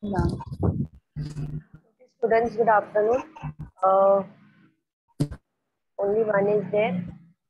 Students, good afternoon. Uh, Only one is there.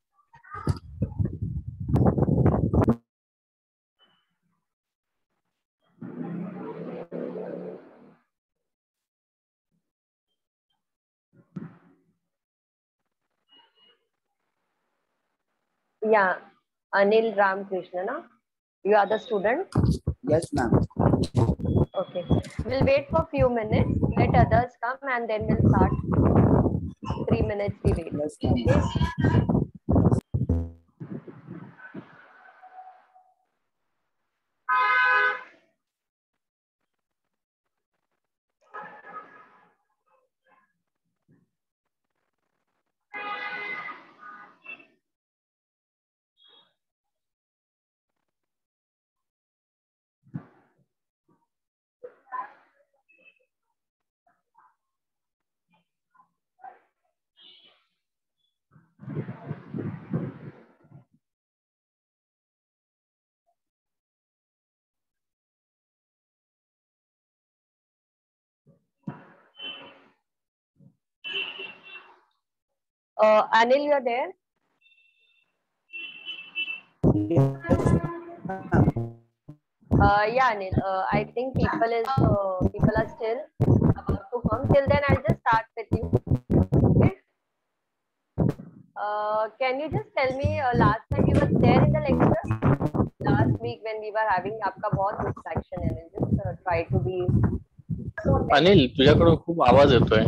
Yeah, Anil Ramkrishna, na? You are the student? Yes, ma'am. Okay. We'll wait for a few minutes. Let others come and then we'll start. 3 minutes we wait. Yes, ma'am. Okay? Anil, you are there? Yeah, Anil. I think people are still about to come. Till then, I'll just start with you. Okay? Can you just tell me last time you were there in the lecture? Last week when we were having आपका बहुत distraction है. Just try to be. Anil तुझ्याकडून खूप आवाज येतोय.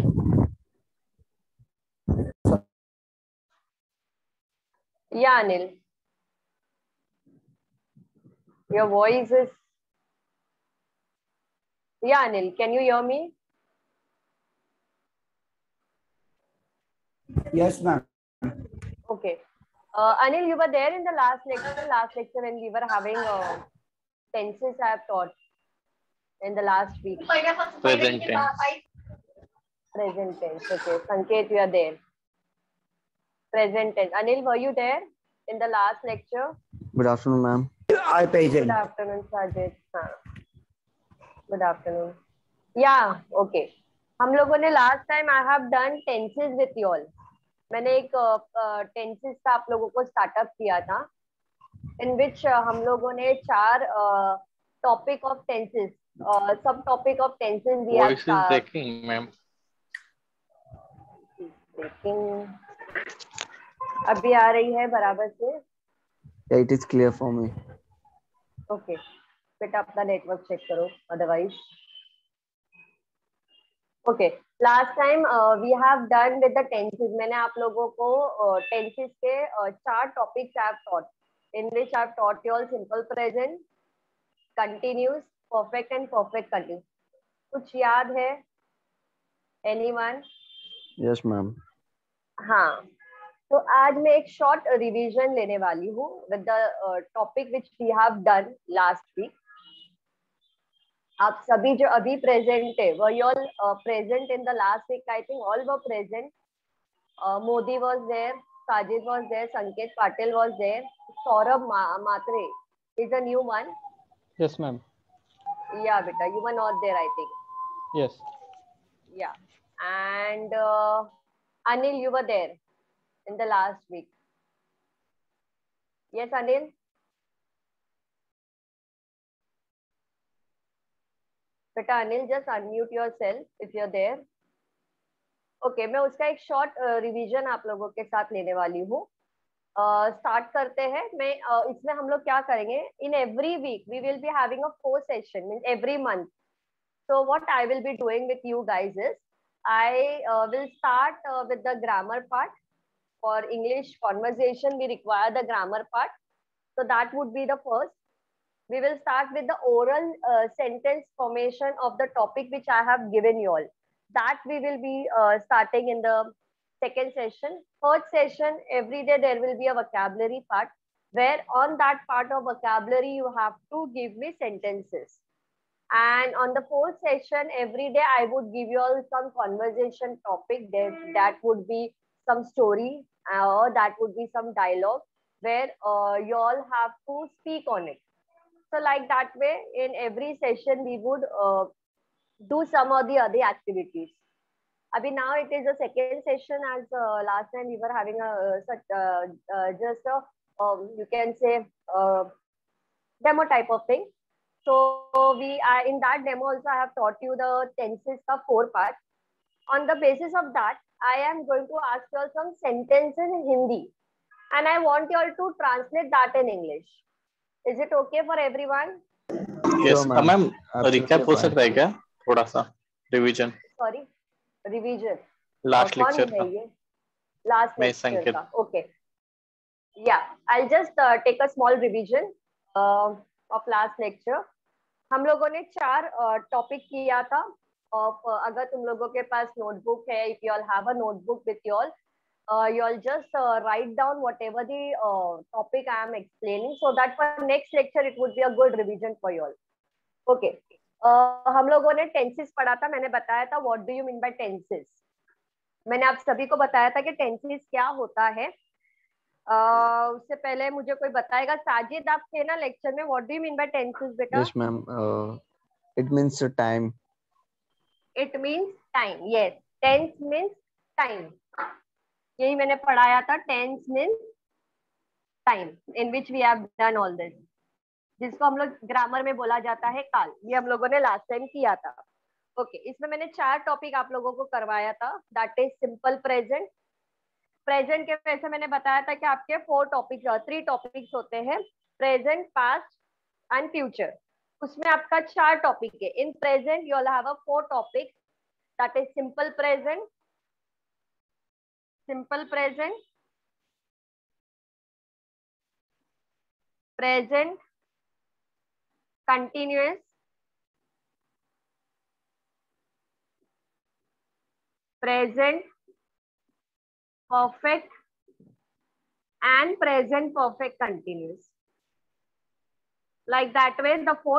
Yeah, Anil. Your voice is. Yeah, Anil. Can you hear me? Yes, ma'am. Okay. Anil, you were there in the last lecture when we were having tenses I have taught in the last week. Present tense. Present tense. Okay. Sanket, you are there. Present tense. Anil, were you there in the last lecture? Good afternoon, ma'am. I pay Good afternoon, Sajid. हाँ. Good afternoon. Yeah. Okay. हम लोगों ने last time I have done tenses with you all. मैंने एक tenses का आप लोगों को स्टार्टअप किया था इन विच हम लोगों ने 4 टॉपिक ऑफ टेंसेस सब topic of tenses we Voice is breaking, ma'am. अभी आ रही है बराबर से? Yeah, it is clear for me. Okay बेटा अपना नेटवर्क चेक करो otherwise. Okay last time we have done with the tenses. मैंने आप लोगों को टेंसेस के 4 topics I have taught in which I have taught you all simple present, continuous, perfect and perfect continuous. कुछ याद है anyone? Yes, ma'am. हाँ, तो आज मैं एक शॉर्ट रिवीजन लेने वाली हूँ with the topic which we have done last week. आप सभी जो अभी प्रेजेंट है were you all present in the last week? I think all were present. Modi was there, Sajid was there, Sanket Patil was there, Saurabh Mhatre is a new one. Yes, ma'am. Yeah beta, you were not there I think. Yes. Yeah. And Anil, you were there in the last week. Yes Anil. बेटा Anil just unmute yourself if you are there. Okay मैं उसका एक short revision आप लोगों के साथ लेने वाली हूँ. स्टार्ट करते हैं. मैं इसमें हम लोग क्या करेंगे, in every week we will be having a 4 session means every month. So what I will be doing with you guys is I will start with the grammar part. For English conversation we require the grammar part, so that would be the first. We will start with the oral sentence formation of the topic which I have given you all. That we will be starting in the second session. Third session, every day there will be a vocabulary part, where on that part of vocabulary you have to give me sentences. And on the fourth session, every day I would give you all some conversation topic. That would be some story or that would be some dialogue where you all have to speak on it. So like that way, in every session, we would do some of the other activities. Abhi now it is the second session, as last time we were having a just a you can say demo type of thing. So we are in that demo also I have taught you the tenses ka 4 parts. On the basis of that, I am going to ask you all some sentences in Hindi, and I want you all to translate that in English. Is it okay for everyone? Yes Sure, ma'am. Ma'am Absolutely recap हो fine. सकता है क्या थोड़ा सा revision Sorry, revision. Last कौन lecture है का ये? Last मैं lecture संकेत का. Okay. Yeah, I'll just take a small revision of last lecture. हम लोगों ने 4 टॉपिक किया था. अगर तुम लोगों के पास नोटबुक है, if you all have a notebook with you all just write down whatever the topic I am explaining, so that for next lecture it would be a good revision for you all. Okay. हम लोगों ने tenses पढ़ा था. मैंने बताया था what do you mean by tenses. मैंने आप सभी को बताया था कि टेंसेस क्या होता है. उससे पहले मुझे कोई बताएगा? साजिद, आप थे ना लेक्चर में? What do you mean by tenses बेटा? Yes, ma'am. It means time. It means time. Yes, tense means time. यही मैंने पढ़ाया था. Tense means time in which we have done all this, जिसको हम लोग ग्रामर में बोला जाता है काल. ये हम लोगों ने लास्ट टाइम किया था. ओके, इसमें मैंने 4 टॉपिक आप लोगों को करवाया था. That is simple present. Present के वैसे मैंने बताया था कि आपके 3 टॉपिक्स होते हैं: प्रेजेंट, पास्ट एंड फ्यूचर. उसमें आपका 4 टॉपिक है. In present you will have a 4 topics. That is simple present, simple present, present continuous, present perfect and present perfect continuous. Like that way the 4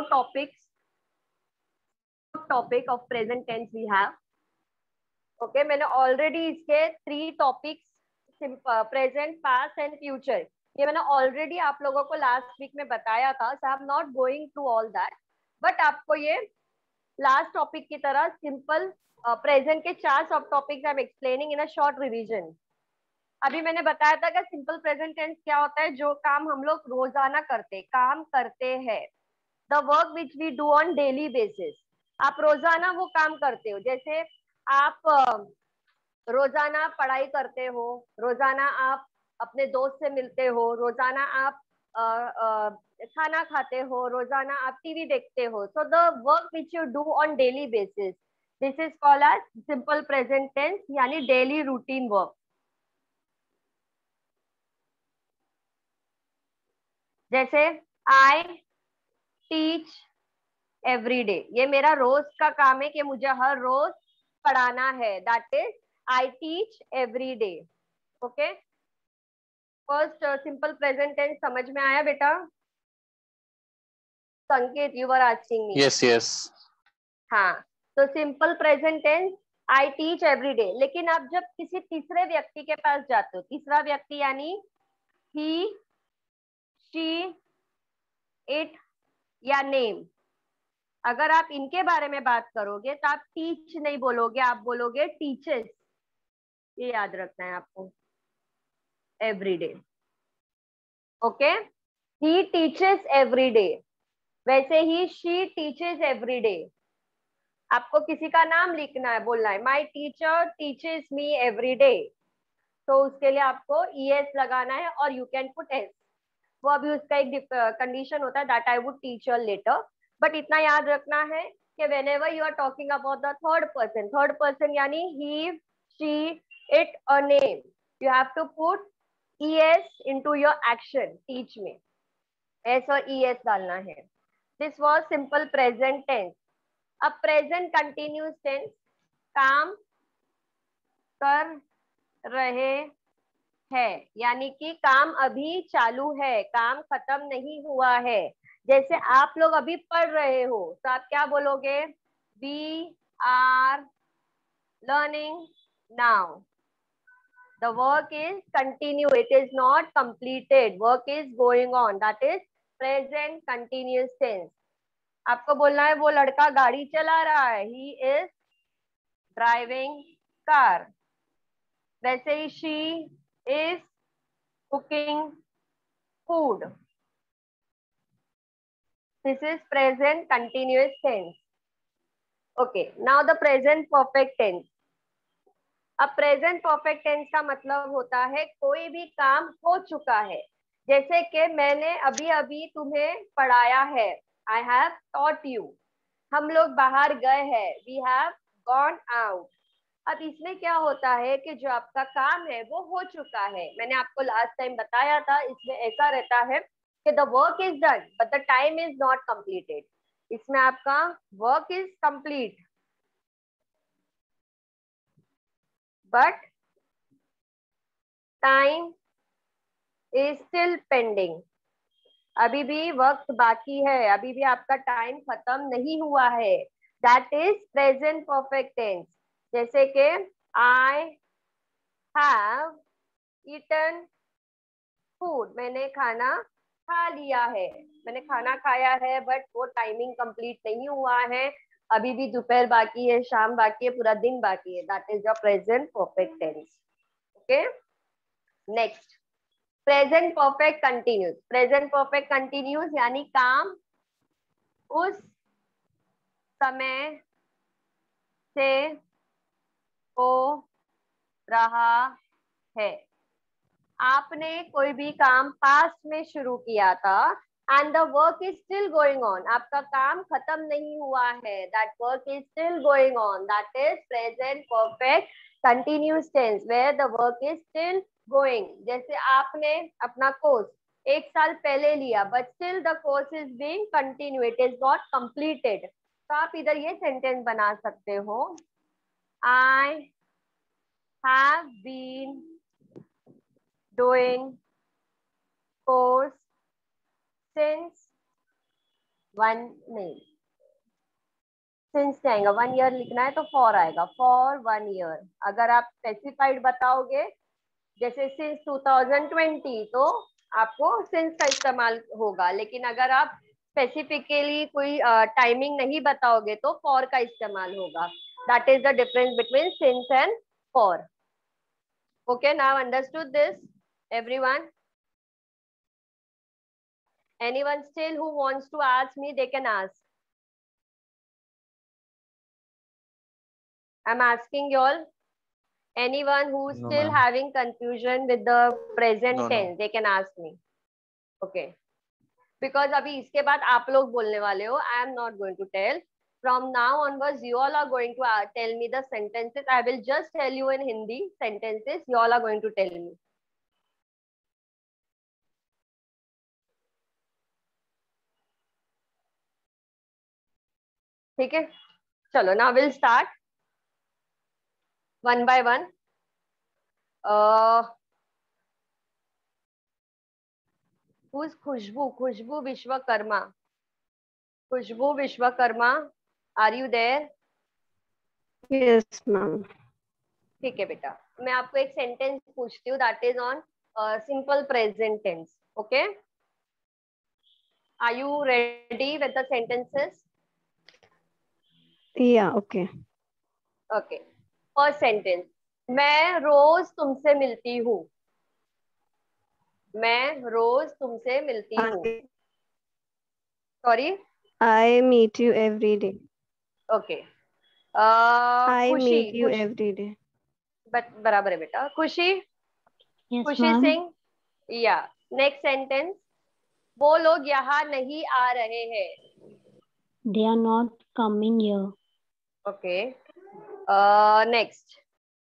topic of present tense we have. Okay, मैंने already इसके 3 topics present, past and future ये मैंने already आप लोगों को last week में बताया था. So I'm not going through all that, but आपको ये last topic की तरह simple प्रेजेंट के 4 सब topics I am explaining in a short revision. अभी मैंने बताया था कि सिंपल प्रेजेंट टेंस क्या होता है. जो काम हम लोग रोजाना काम करते हैं, the work which we do on daily basis. आप रोजाना वो काम करते हो. जैसे आप रोजाना पढ़ाई करते हो, रोजाना आप अपने दोस्त से मिलते हो, रोजाना आप खाना खाते हो, रोजाना आप टीवी देखते हो. So the work which you do on daily basis, this is called as simple present tense, यानी डेली रूटीन वर्क. जैसे आई टीच एवरी डे, ये मेरा रोज का काम है कि मुझे हर रोज पढ़ाना है. That is I teach every day. Okay, first simple present tense समझ में आया बेटा? Sanket, you were asking me. Yes yes. हाँ, तो simple present tense I teach every day. लेकिन आप जब किसी तीसरे व्यक्ति के पास जाते हो, तीसरा व्यक्ति यानी ही, शी, इट या नेम, अगर आप इनके बारे में बात करोगे तो आप टीच नहीं बोलोगे, आप बोलोगे टीचर्स. ये याद रखना है आपको. Every day. Okay, he teaches every day. वैसे ही शी टीचर्स एवरी डे. आपको किसी का नाम लिखना है, बोलना है my teacher teaches me every day, तो उसके लिए आपको ES लगाना है और यू कैन पुट S. वो अभी उसका एक कंडीशन होता है, that I would teach you later. But इतना याद रखना है कि whenever you are talking about the third person यानी he, she, it or name, you have to put ES into your action. teach में S और ES डालना है. This was simple present tense. अब प्रेजेंट कंटिन्यूस टेंस, काम कर रहे हैं, यानी कि काम अभी चालू है, काम खत्म नहीं हुआ है. जैसे आप लोग अभी पढ़ रहे हो तो आप क्या बोलोगे? We are learning now. The work is continue, it is not completed, work is going on. That is present continuous tense. आपको बोलना है वो लड़का गाड़ी चला रहा है, ही इज ड्राइविंग कार। वैसे ही she is cooking food. This is present continuous tense. Okay, now the present perfect tense. अब प्रेजेंट परफेक्ट टेंस का मतलब होता है कोई भी काम हो चुका है। जैसे कि मैंने अभी अभी तुम्हें पढ़ाया है, आई हैव टॉट यू। हम लोग बाहर गए हैं, वी हैव गॉन आउट। अब इसमें क्या होता है कि जो आपका काम है वो हो चुका है। मैंने आपको लास्ट टाइम बताया था, इसमें ऐसा रहता है कि the work is done but the time is not completed. इसमें आपका work is complete but time is still pending. अभी भी वक्त बाकी है, अभी भी आपका टाइम खत्म नहीं हुआ है। That is present perfect tense. जैसे कि आई हैव ईटन फूड, मैंने खाना खा लिया है। मैंने खाना खाया है बट वो टाइमिंग कंप्लीट नहीं हुआ है, अभी भी दोपहर बाकी है, शाम बाकी है, पूरा दिन बाकी है। That is the present perfect tense. Okay, next present perfect continuous. Present perfect continuous यानी काम उस समय से हो रहा है। आपने कोई भी काम पास्ट में शुरू किया था and the work is still going on, आपका काम खत्म नहीं हुआ है, that work is still going on, that is present perfect continuous tense where the work is still going. जैसे आपने अपना कोर्स 1 साल पहले लिया but still the course is being continue, it is not completed. तो आप इधर ये सेंटेंस बना सकते हो, I have been doing course since नहीं, since आएगा, 1 year लिखना है तो for आएगा, for 1 year। अगर आप स्पेसिफाइड बताओगे जैसे since 2020 तो आपको since का इस्तेमाल होगा, लेकिन अगर आप स्पेसिफिकली कोई टाइमिंग नहीं बताओगे तो for का इस्तेमाल होगा। That is the difference between since and for। Okay, now understood this everyone? Anyone still who wants to ask me, they can ask. I'm asking you all. Anyone who's No, still ma'am. having confusion with the present No, no. tense, they can ask me. Okay. Because अभी इसके बाद आप लोग बोलने वाले हो. I am not going to tell. From now onwards, you all are going to tell me the sentences. I will just tell you in Hindi sentences. You all are going to tell me. ठीक है, चलो now we'll start one by one. Who's Khushbu Vishwakarma? Khushbu Vishwakarma, are you there? Yes, ma'am. ठीक है बेटा, मैं आपको एक sentence पूछती हूँ, that is on simple present tense. Okay, are you ready with the sentences? Yeah, okay. Okay, first sentence, मैं रोज तुमसे मिलती हूँ. मैं रोज तुमसे मिलती हूँ. Sorry, I meet you every day. Okay. I Khushi, meet you every day. बराबर है बेटा. खुशी, Yes, खुशी ma'am. सिंह. या नेक्स्ट सेंटेंस, वो लोग यहाँ नहीं आ रहे हैं. They are not coming here. Okay, next,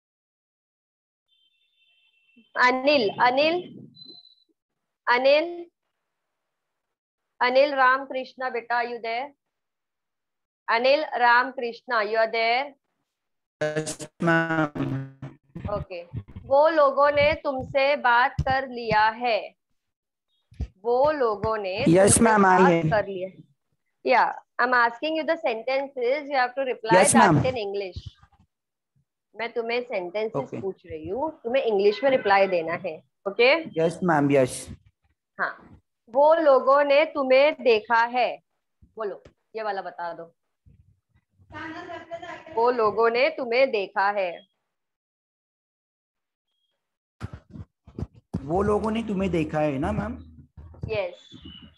Anil Anil Anil Anil Ramakrishna बेटा, you there? Anil Ramakrishna, you are there? Yes, ma'am. Okay, वो लोगों ने तुमसे बात कर लिया है. वो लोगों ने Yes, तुमसे ma'am, I बात am. कर लिया. या I am asking you the sentences, you have to reply Yes, ma'am. That in English. मैं तुम्हें सेंटेंसेस Okay. पूछ रही हूँ, तुम्हें इंग्लिश में रिप्लाई देना है. ओके? Yes, ma'am. Yes. हाँ, वो लोगों ने तुम्हें देखा है. बोलो. ये वाला बता दो। वो लोगों ने तुम्हें देखा है। वो लोगों ने तुम्हें देखा है ना ma'am? Yes.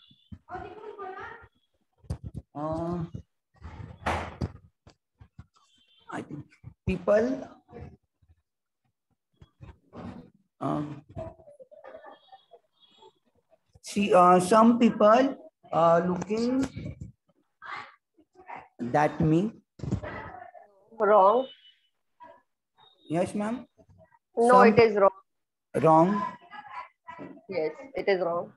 I think people see some people looking that me. Wrong. Yes ma'am. No, Some it is wrong. wrong. Yes, it is wrong.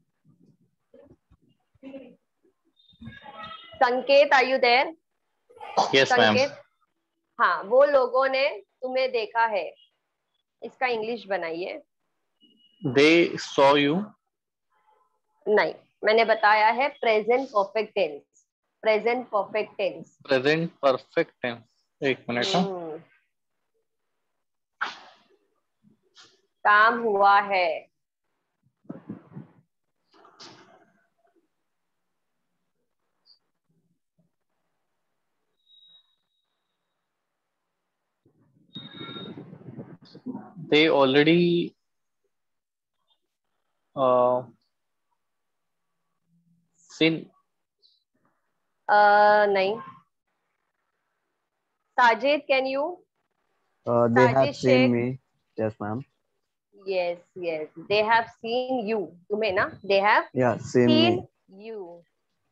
संकेत, are you there? Yes, ma'am. संकेत, हाँ, वो लोगों ने तुम्हें देखा है, इसका इंग्लिश बनाइए। They saw you. नहीं, मैंने बताया है present perfect tense. Present perfect tense. Present perfect tense. एक मिनट। काम हुआ है। They already seen. नहीं। Sajid, can you? They have Sajid seen Shaikh. me. Yes, ma'am. Yes, yes. They have seen you. तुम्हें ना? They have Yeah, seen seen me. you.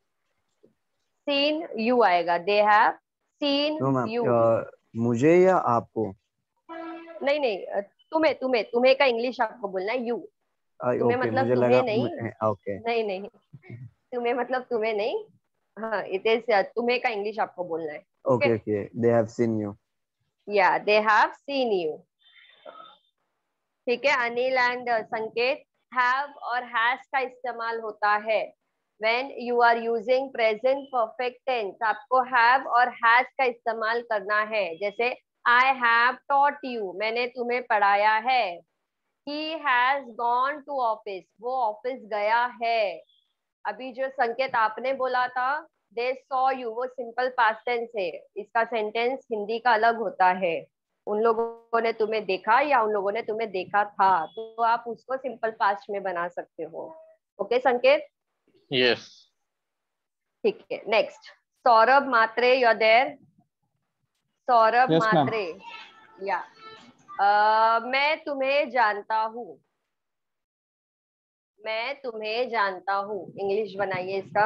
Seen you आएगा। They have seen No, ma'am. you. मुझे या आपको? नहीं नहीं, तुम्हें तुम्हें तुम्हें का इंग्लिश आपको बोलना है। you. तुम्हें Okay, मतलब मुझे तुम्हें लगा नहीं। okay. नहीं नहीं, तुम्हें मतलब तुम्हें नहीं। हाँ, it is तुम्हें का इंग्लिश आपको बोलना है। Okay, okay. They have seen you. Yeah, they have seen you. ठीक है। अनिल एंड संकेत, have और has का इस्तेमाल होता है when you are using present perfect tense। आपको have और has का इस्तेमाल करना है। जैसे I have taught you, मैंने तुम्हें पढ़ाया है। He has gone to office, वो ऑफिस गया है। अभी जो संकेत आपने बोला था they saw you, वो सिंपल पास्ट टेंस है। इसका सेंटेंस हिंदी का अलग होता है। उन लोगों ने तुम्हें देखा या उन लोगों ने तुम्हें देखा था, तो आप उसको सिंपल पास्ट में बना सकते हो। ओके संकेत? Yes. ठीक है। Next, Saurabh Mhatre, you are there? Saurabh Yes, ma'am. Mhatre, या मैं तुम्हें जानता हूँ। मैं तुम्हें जानता हूँ, इंग्लिश बनाइए इसका।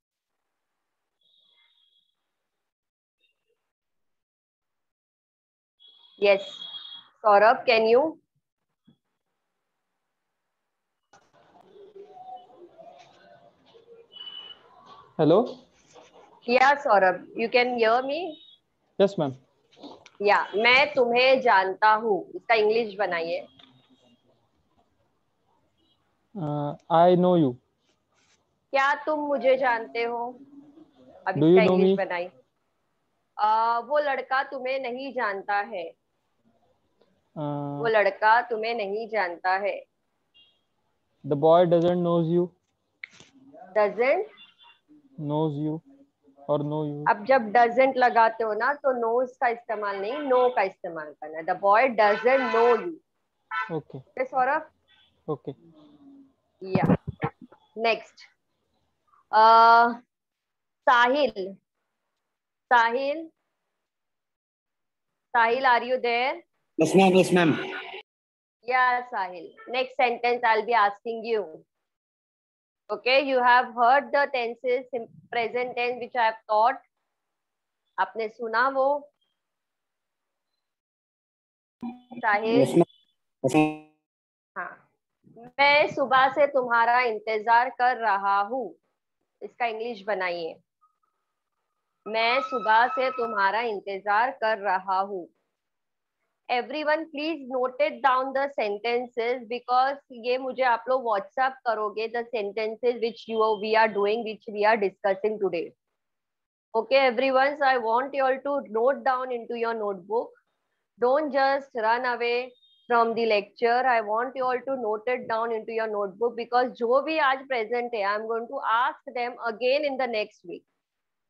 Yes, Saurabh, can you? Hello? या Saurabh, you can hear me? Yes, ma'am. या मैं तुम्हें जानता हूँ, इसका इंग्लिश बनाइए। I know you. क्या तुम मुझे जानते हो? अब Do इसका you know इंग्लिश me? बनाइए। वो लड़का तुम्हें नहीं जानता है। वो लड़का तुम्हें नहीं जानता है। The boy doesn't knows you. Doesn't, Knows you or know you. अब जब डजंट लगाते हो ना तो नोज का इस्तेमाल नहीं, नो का इस्तेमाल करना है। The boy doesn't know you. Okay. Okay Saurabh? Okay. या next, Sahil. Sahil, Sahil, are you there? Yes ma'am. Yes ma'am. Yeah, Sahil. Next sentence I'll be asking you. Okay, you have heard the tenses in present tense which I have taught. आपने सुना वो? साहिल? हाँ। मैं सुबह से तुम्हारा इंतजार कर रहा हूँ, इसका इंग्लिश बनाइए। मैं सुबह से तुम्हारा इंतजार कर रहा हूँ। Everyone please note it down the sentences because ये मुझे आप लोग WhatsApp करोगे the sentences which we are doing, which we are discussing today. Okay everyone, so I want you all to note down into your notebook. Don't just run away from the lecture. I want you all to note it down into your notebook because जो भी आज present है, I'm going to ask them again in the next week.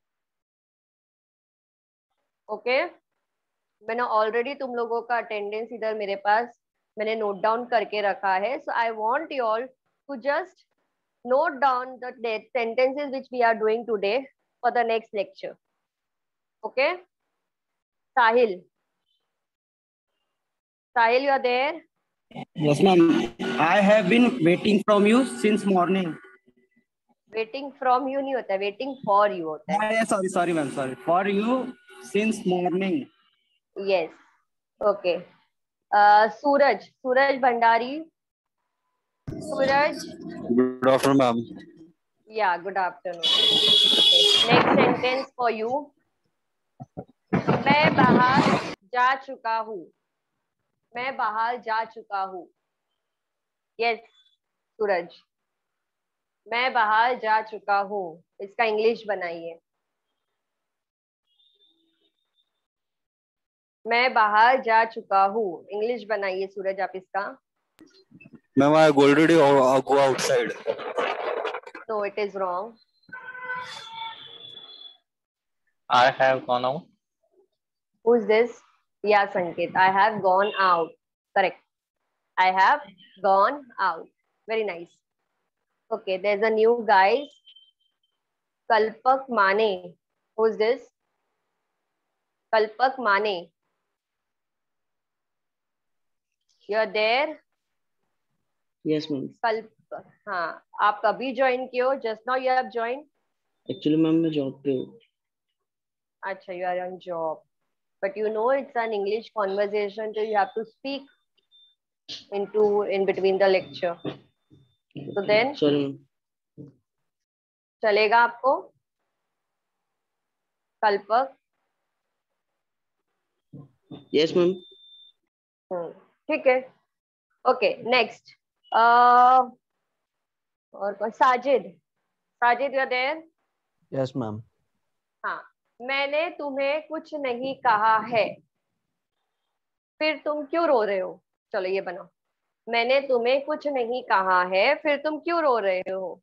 Okay मैंने already तुम लोगों का attendance इधर मेरे पास मैंने नोट डाउन करके रखा है. So I want you all to just note down the sentences which we are doing today for the next lecture. Okay, Sahil, you are there? Yes, ma'am. I have been waiting from you since morning. Waiting from you नहीं होता, waiting for you होता है. Sorry, ma'am. Sorry. For you since morning. Yes. Okay. Suraj Bhandari. Suraj. Good afternoon, ma'am. Yeah, good afternoon. Okay. Next sentence for you. मैं बाहर जा चुका हूँ. मैं बाहर जा चुका हूँ. Yes, सूरज. मैं बाहर जा चुका हूँ. इसका इंग्लिश बनाइए. मैं बाहर जा चुका हूँ. इंग्लिश बनाइए सूरज आप इसका. Ma'am, I already go outside. No, it is wrong. I have gone out. Who's this? Yeah, Sanket. I have gone out. Correct. I have gone out. Very nice. Okay, there's a new guy. Kalpak Mane. Who's this? Kalpak Mane. You're there? Yes, ma'am. Kalpak. हाँ, आप कभी join किए हो? Just now you have joined. Actually, ma'am, मैं job पे हूँ. अच्छा, you are on job. But you know it's an English conversation, so you have to speak in between the lecture. So then, Sorry, ma'am. चलेगा आपको? कल्पक? Yes, ma'am. ठीक है. Okay, next. और कौन? Sajid. Sajid, you are there? Yes, ma'am. हाँ. मैंने तुम्हें कुछ नहीं कहा है. फिर तुम क्यों रो रहे हो? चलो ये बनाओ. मैंने तुम्हें कुछ नहीं कहा है, फिर तुम क्यों रो रहे हो?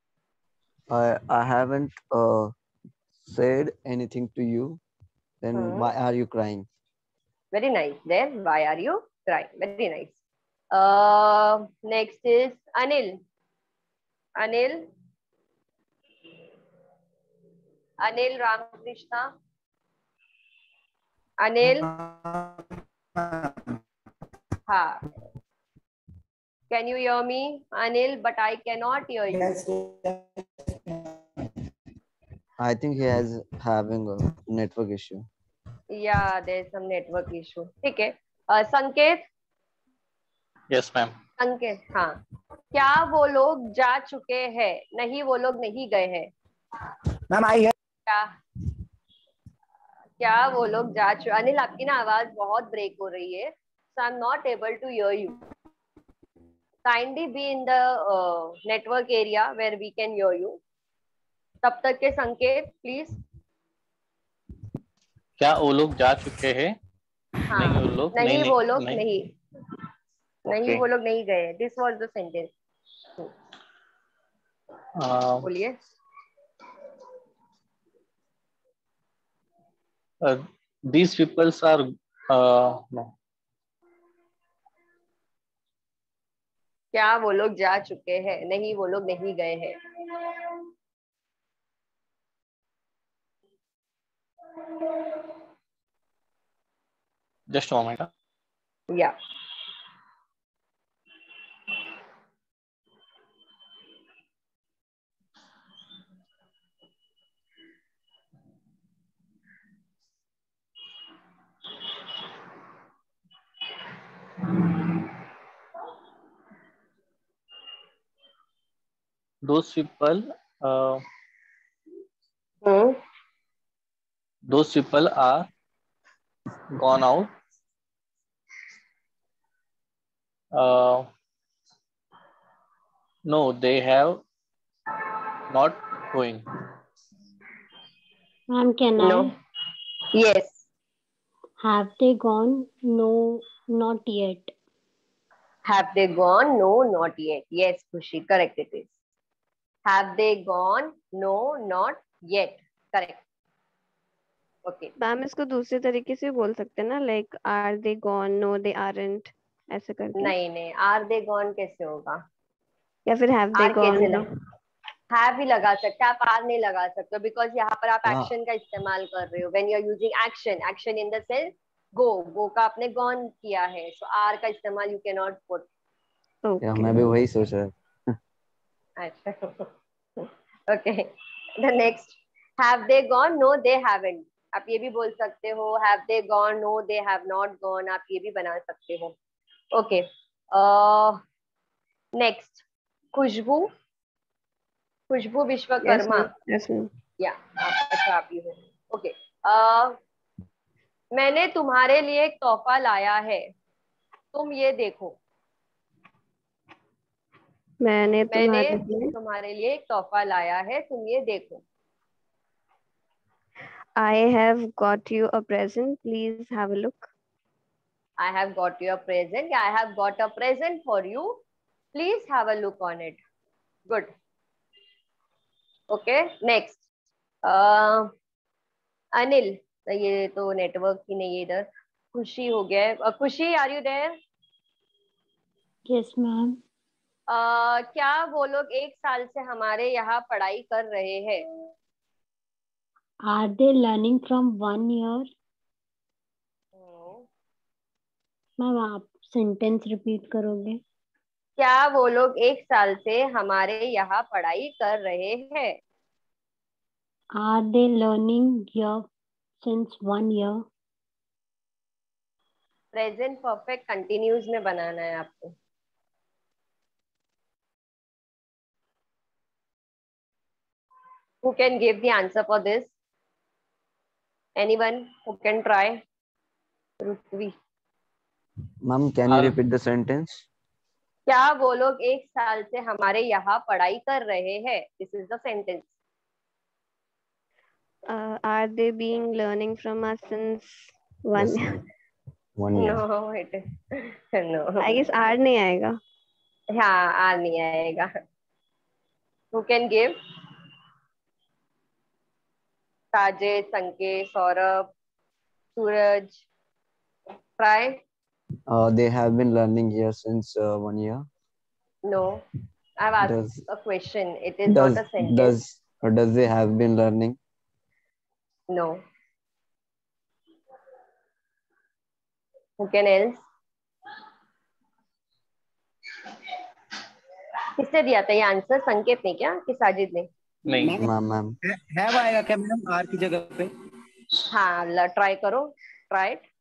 I haven't said anything to you. Then why are you crying? Very nice. Then why are you crying? Very nice. Next is Anil. Anil Ramakrishna. Anil. हाँ. Can you hear me, Anil? But I cannot hear you. Yes. I think he is having a network issue. Yeah, there is some network issue. ठीक है. संकेत. Yes, ma'am. संकेत. हाँ. क्या वो लोग जा चुके हैं? नहीं, वो लोग नहीं गए हैं. Ma'am, I hear. क्या वो लोग जा चुके? अनिल, आपकी ना आवाज बहुत ब्रेक हो रही है. So I'm not able to hear you. Kindly be in the network area where we can hear you. तब तक के संकेत, please. क्या वो लोग जा चुके हैं? हाँ. नहीं, वो लोग नहीं, वो लोग नहीं. नहीं, वो लोग नहीं गए. This was the sentence. बोलिए. These people are no. क्या वो लोग जा चुके हैं? नहीं, वो लोग नहीं गए हैं. Just a moment. Yeah. Those people are gone out. No, they have not going. Ma'am, can No. Yes. Have they gone? No, not yet. Have they gone? No, not yet. Yes, Khushi, correct it is. Have they gone? No, not yet. Correct. Okay ma'am इसको दूसरे तरीके से बोल सकते हैं ना, like are they gone, no they aren't, ऐसे करके। नहीं नहीं, आर दे गॉन कैसे होगा? या फिर हैव दे आर कैसे गॉन। लगा? हैव भी लगा सकते हैं, आप आर नहीं लगा सकते बिकॉज यहाँ पर आप हाँ एक्शन का इस्तेमाल कर रहे हो। When you are using action, action in the sense go, go का आपने गॉन किया है, सो आर का इस्तेमाल यू कैन नॉट पुट। या ओके। मैं भी वही सोच रहा था। अच्छा okay, the next, have they gone, no they haven't. आप ये भी बोल सकते हो, have they gone, no they have not gone, आप ये भी बना सकते हो। ओके, नेक्स्ट, खुशबू, खुशबू yes Vishwakarma. Ma'am, yes ma'am. या आप, अच्छा आप ही हो। ओके, मैंने तुम्हारे लिए एक तोहफा लाया है, तुम ये देखो। मैंने मैंने तुम्हारे लिए, तुम्हारे लिए एक तोहफा लाया है, तुम ये देखो। I have got you a present, please have a look. I have got you a present. I have got a present for you. Please have a look on it. Good. Okay. Next. Anil, ये तो network ही नहीं है इधर। खुशी हो गया है। खुशी, are you there? Yes, ma'am. क्या वो लोग एक साल से हमारे यहाँ पढ़ाई कर रहे हैं? Are they learning from 1 year? Ma'am आप सेंटेंस रिपीट करोगे? क्या वो लोग एक साल से हमारे यहाँ पढ़ाई कर रहे हैं? Are they learning here since 1 year? Present perfect continuous में बनाना है आपको। Who can give the answer for this? Anyone who can try? Rutvi. Ma'am, can you repeat the sentence? क्या वो लोग एक साल से हमारे यहाँ पढ़ाई कर रहे हैं? This is the sentence. Are they being learning from us since one? Yes, 1 year. No, it is no. I guess R नहीं आएगा। हाँ, आ नहीं आएगा। Who can give? साजिद, संकेत, सौरभ, सूरज. Try. They have been learning here since 1 year. No, I've asked Does a question. It is not a sentence. does they have been learning? No. Who can else? किसने दिया था ये answer? संकेत ने क्या कि साजिद ने? नहीं, Ma'am. हैव आएगा क्या मैडम आर की जगह पे? हाँ, ट्राई करो, try it.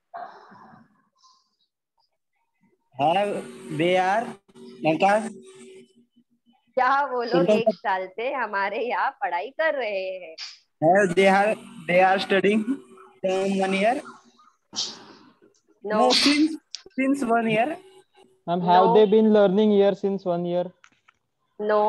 Have, they are, क्या? क्या वो लोग एक साल से हमारे यहाँ पढ़ाई कर रहे हैं? Have, they are studying from 1 year. No. No, since 1 year. Ma'am, have No. they been learning here since 1 year? No.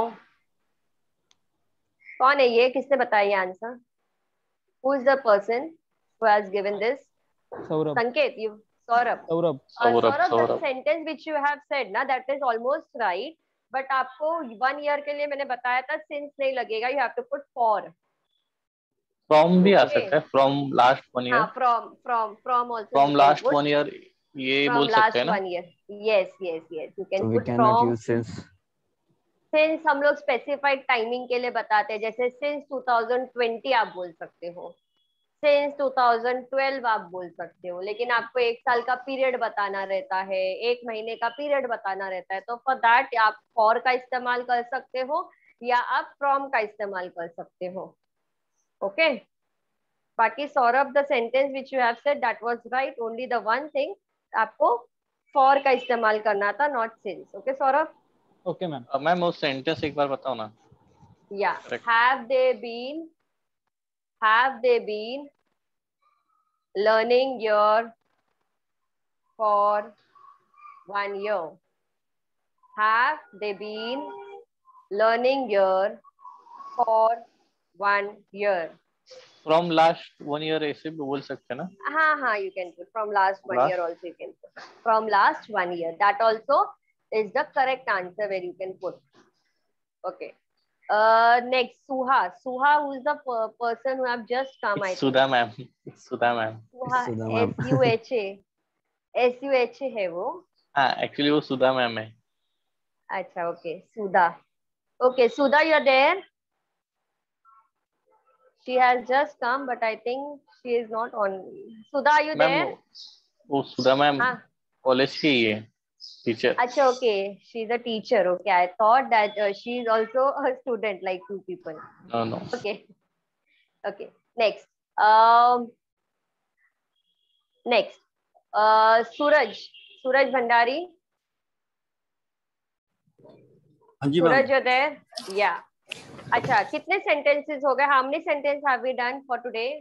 कौन है ये? किसने बताया ये answer? Who is the person who has given this? Saurabh. Sanket, you. Saurabh. Saurabh. Saurabh, the Saurabh. sentence which you have said ना, that is almost right. But आपको 1 year के लिए मैंने बताया था since नहीं लगेगा, you have to put for. From भी आ Okay. सकता है, फ्रॉम लास्ट 1 ईयर, हाँ, from also from you can last put 1 year, ये from बोल सकते last हैं ना। 1 year. Yes, yes, yes. You can So we put cannot from. use since. Since हम लोग स्पेसिफाइड टाइमिंग के लिए बताते हैं, जैसे सिंस 2020 आप बोल सकते हो, सिंस 2012 आप बोल सकते हो, लेकिन आपको एक साल का पीरियड बताना रहता है, एक महीने का पीरियड बताना रहता है, तो फॉर दैट आप फॉर का इस्तेमाल कर सकते हो या आप फ्रॉम का इस्तेमाल कर सकते हो। ओके, बाकी Saurabh, the sentence which you have said that was right, only the one thing आपको फॉर का इस्तेमाल करना था, not since. Okay Saurabh? Okay, ma'am. Ma'am उस सेंटेंस एक बार बताओ ना। या Correct. have they been learning here for 1 year? Have they been learning here for 1 year? From last 1 year ऐसे भी बोल सकते हैं ना। हाँ, you can put from last 1 Last? year also, you can put from last 1 year. That also is the correct answer where you can put. Okay. Next, Suha. Suha, who is the person who have just come, I It's think. Sudha ma'am. It's Sudha ma'am. Suha, Sudha ma'am. SUHA. SUHA है वो. हाँ, actually वो Sudha ma'am है. अच्छा, okay. Sudha. Okay, Sudha, you're there. She has just come, but I think she is not on. Sudha, are you there? Ma'am वो Sudha ma'am हाँ. College की ही है, टीचर. अच्छा, okay. She's a teacher. Okay, I thought that she is also a student, like two people. No. Okay. Okay. Next. Next. Suraj Bhandari. हाँ जी ma'am. Suraj, you're there? Yeah. अच्छा, कितने sentences हो गए? How many sentences have we done for today?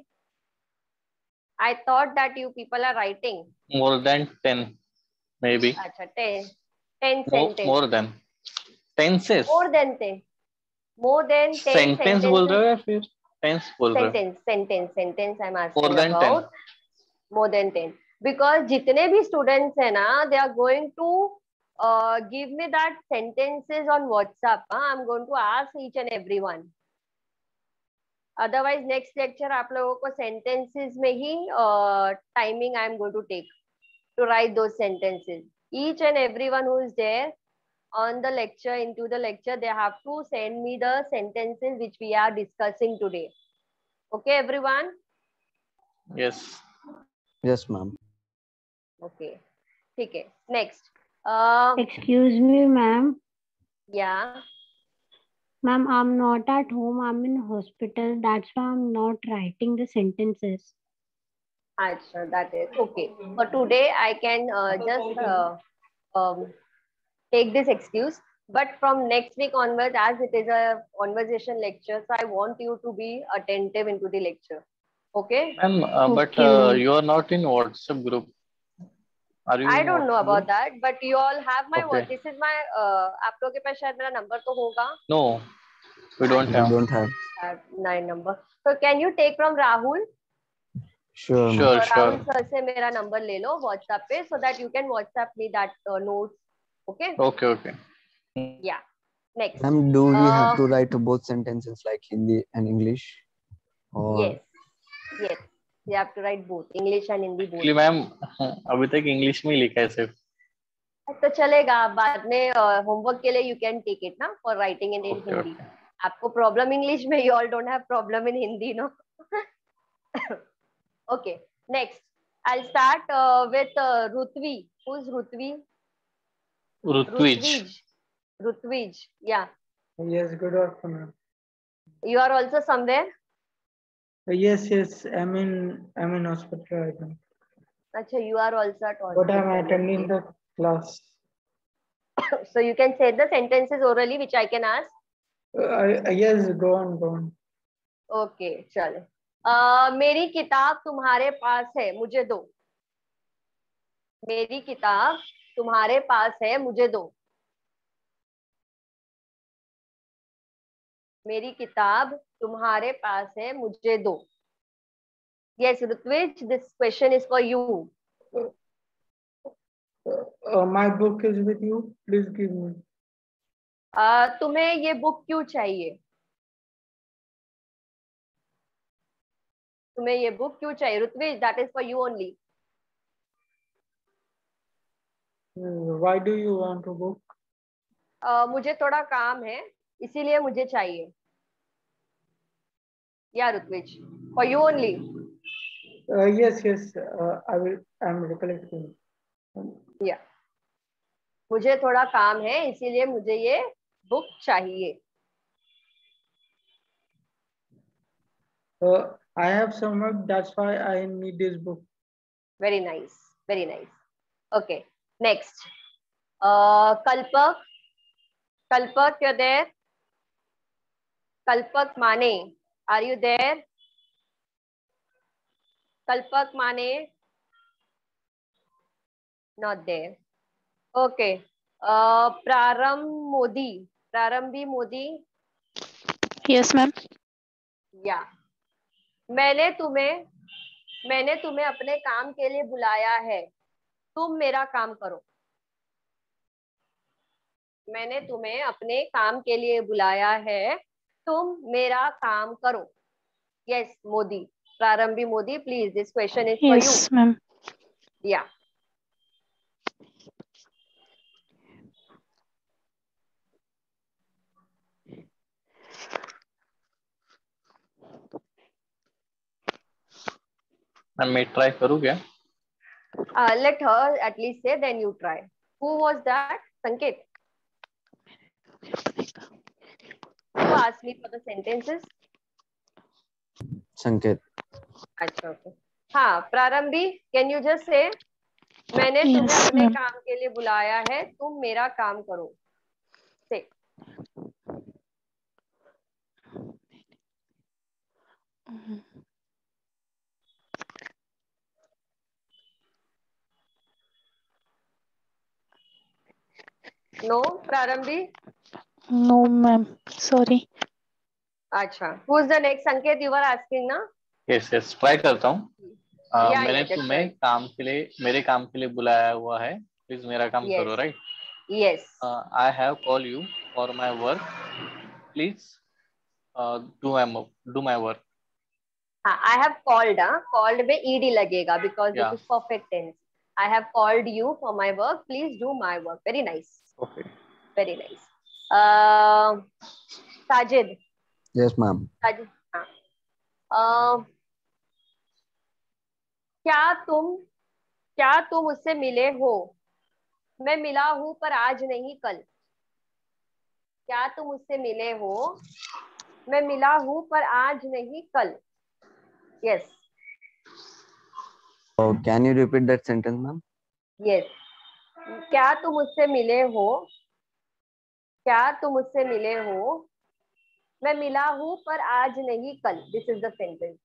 I thought that you people are writing. More than 10 maybe. अच्छा, 10 sentences. More than tenses. More than 10. More than 10 Sentence sentences. बोल रहे हो या फिर tense बोल रहे हो? Sentence I'm asking More than about. 10. More than 10. Because जितने भी students है ना, they are going to give me that sentences on WhatsApp. I'm going to ask each and every one. Otherwise, next lecture आप लोगों को sentences में ही timing I am going to take to write those sentences. Each and everyone who is there on the lecture, into the lecture, they have to send me the sentences which we are discussing today. Okay, everyone? Yes. Yes, ma'am. Okay. ठीक है. Next. Excuse me, ma'am. Yeah. Ma'am, I'm not at home. I'm in hospital. That's why I'm not writing the sentences. Achha, that is okay. For today, I can just take this excuse. But from next week onwards, as it is a conversation lecture, so I want you to be attentive into the lecture. Okay? Ma'am, but Okay, ma'am. you are not in WhatsApp group. Are you I in don't know WhatsApp about group? that, but you all have my Okay. this is my आप लोगों के पास शायद मेरा number तो होगा. No, we don't We have. don't have. Have 9 number. So can you take from Rahul? Sure, ma'am. Sure, Rahul sure. sir से मेरा number ले लो WhatsApp पे, so that you can WhatsApp me that notes. Okay? Okay. Yeah. Next. Ma'am, do we have to write both sentences like Hindi and English? Or Yes. You have to write both English and Hindi both. Actually, ma'am अभी तक English में ही लिखा है सिर्फ. तो चलेगा, बाद में होमवर्क के लिए you can take it ना for writing in Okay, Hindi. okay. आपको problem English में, you all don't have problem in Hindi, no? Okay. Next, I'll start with Rutvi. Who's Rutvi? Rutvij. Rutvij. Yeah. Yes, good afternoon. You are also somewhere? Yes, I'm in hospital right now. Acha, you are also at But hospital. I'm attending the class. So you can say the sentences orally, which I can ask. Yes, go on. Okay, चलो. मेरी किताब तुम्हारे पास है, मुझे दो. मेरी किताब तुम्हारे पास है, मुझे दो. मेरी किताब तुम्हारे पास है, मुझे दो. Yes, Rutvij, this question is for you. My book is with you. Please give me. तुम्हें ये बुक क्यों चाहिए? तुम्हें ये बुक क्यों चाहिए? Rutvij, that is for you only. Why do you want a book? मुझे थोड़ा काम है, इसीलिए मुझे चाहिए. Yeah, Rutvij, for you only. Yes. I'm recollecting. Yeah. मुझे थोड़ा काम है, इसीलिए मुझे ये बुक चाहिए. I have some work. That's why I need this book. Very nice. Okay. Next. Kalpak, you're there? Kalpak Mane, are you there? Kalpak Mane? Not there. Okay. Prarambhi Modi. Yes, ma'am. Yeah. मैंने तुम्हें अपने काम के लिए बुलाया है, तुम मेरा काम करो. मैंने तुम्हें अपने काम के लिए बुलाया है, तुम मेरा काम करो. Yes, Modi. Prarambi Modi, please. This question is for you. Yes, ma'am. Yeah. मैं ट्राई करूँ क्या? Let her at least say, then you try. Who was that? Sanket. Who asked me for the sentences? Sanket. अच्छा, okay. हाँ, प्रारंभी, can you just say, मैंने तुम्हें Yes, अपने ma'am. काम के लिए बुलाया है, तुम मेरा काम करो. Say. No, प्रारंभी. No, ma'am. Sorry. अच्छा. Who is the next? Sanket, you were asking ना? यस यस, ट्राई करता हूँ. Yeah, मैंने yeah, that's तुम्हें right. काम के लिए, मेरे काम के लिए बुलाया हुआ है, प्लीज मेरा काम Yes. करो. Right. Yes. I have call you for my work, please do my work. हाँ, I have called. Called में ed लगेगा because this Yeah. is perfect tense. I have called you for my work. Please do my work. Very nice. Okay. Very nice. Sajid. Yes, ma'am. Sajid. हाँ. क्या तुम उससे मिले हो? मैं मिला हूं पर आज नहीं कल. क्या तुम उससे मिले हो? मैं मिला हूं पर आज नहीं कल. Yes. Oh, can you repeat that sentence, ma'am? Yes. क्या तुम उससे मिले हो? क्या तुम उससे मिले हो? मैं मिला हूं पर आज नहीं कल. This is the sentence.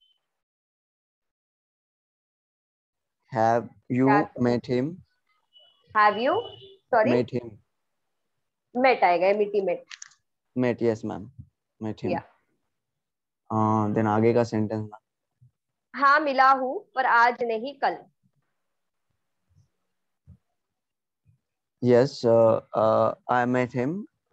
Have you met him? Have you? Sorry. Met him. Met आएगा. Met. Met, yes, ma'am. Met him. Yeah. Then आगे का sentence, ma'am. हाँ, मिला हूं पर आज नहीं कल. Yes, I met him,